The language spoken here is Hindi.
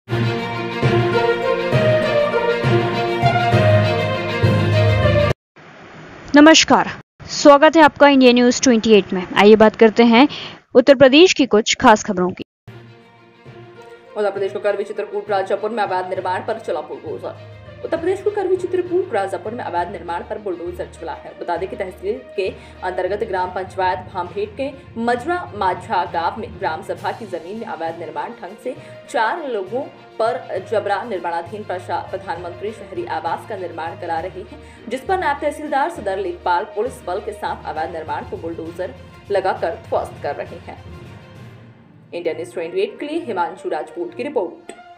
नमस्कार, स्वागत है आपका इंडिया न्यूज 28 में। आइए बात करते हैं उत्तर प्रदेश की कुछ खास खबरों की। उत्तर प्रदेश को करवी चित्रकूट राजापुर में अवैध निर्माण पर चला बुलडोजर। उत्तर प्रदेश को करवी चित्रकूट राजापुर में अवैध निर्माण पर बुलडोजर चला है। बता दें कि तहसील के अंतर्गत ग्राम पंचायत भामभेट के मजरा माझा गांव में ग्राम सभा की जमीन में अवैध निर्माण ढंग से 4 लोगों पर जबरा निर्माणाधीन प्रधानमंत्री शहरी आवास का निर्माण करा रहे हैं, जिस पर नायब तहसीलदार सदर लेखपाल पुलिस बल के साथ अवैध निर्माण को बुलडोजर लगाकर ध्वस्त कर रहे हैं। इंडिया न्यूज 28 के लिए हिमांशु राजपूत की रिपोर्ट।